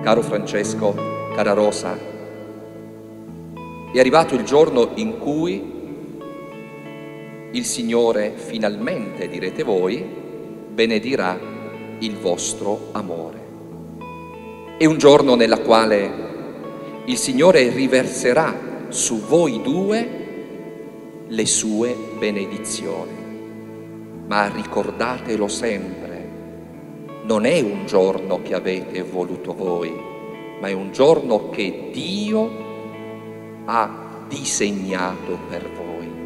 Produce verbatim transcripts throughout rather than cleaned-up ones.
caro Francesco, cara Rosa, è arrivato il giorno in cui il Signore finalmente, direte voi, benedirà il vostro amore. È un giorno nella quale il Signore riverserà su voi due le sue benedizioni. Ma ricordatelo sempre, non è un giorno che avete voluto voi, ma è un giorno che Dio ha disegnato per voi.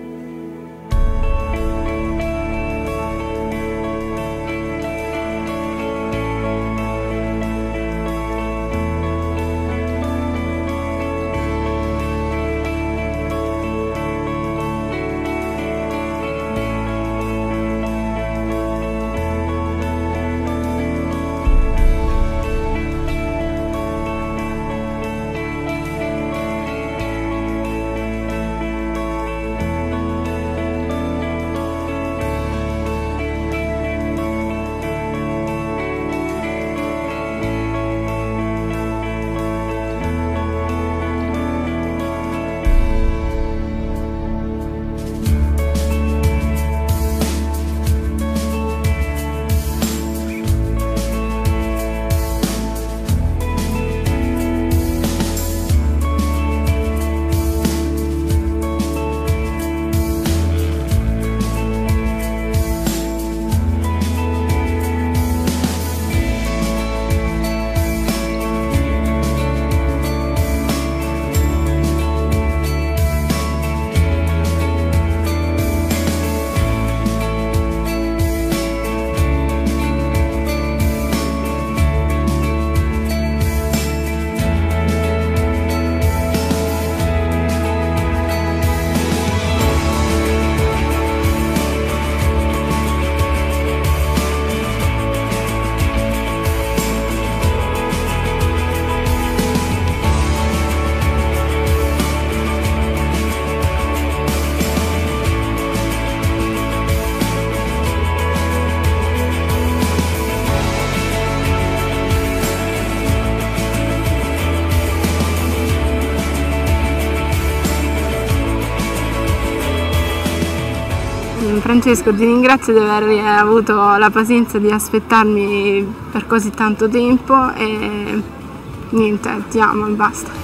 Francesco, ti ringrazio di aver avuto la pazienza di aspettarmi per così tanto tempo e niente, ti amo e basta.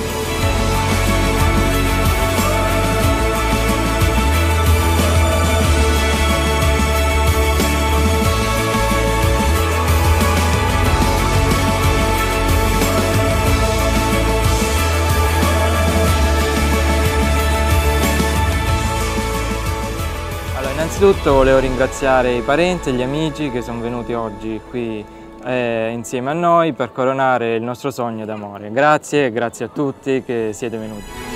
Innanzitutto volevo ringraziare i parenti e gli amici che sono venuti oggi qui eh, insieme a noi per coronare il nostro sogno d'amore. Grazie e grazie a tutti che siete venuti.